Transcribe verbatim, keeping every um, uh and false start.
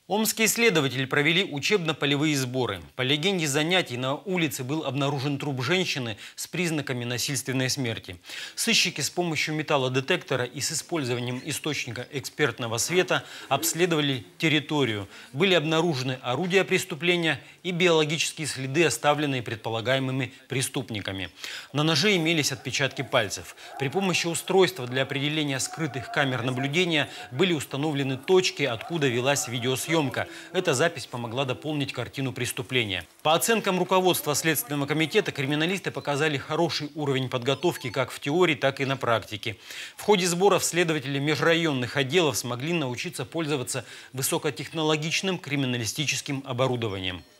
Омские следователи провели учебно-полевые сборы. По легенде занятий на улице был обнаружен труп женщины с признаками насильственной смерти. Сыщики с помощью металлодетектора и с использованием источника экспертного света обследовали территорию. Были обнаружены орудия преступления и биологические следы, оставленные предполагаемыми преступниками. На ноже имелись отпечатки пальцев. При помощи устройства для определения скрытых камер наблюдения были установлены точки, откуда велась видеосъемка. Эта запись помогла дополнить картину преступления. По оценкам руководства Следственного комитета, криминалисты показали хороший уровень подготовки как в теории, так и на практике. В ходе сборов следователи межрайонных отделов смогли научиться пользоваться высокотехнологичным криминалистическим оборудованием.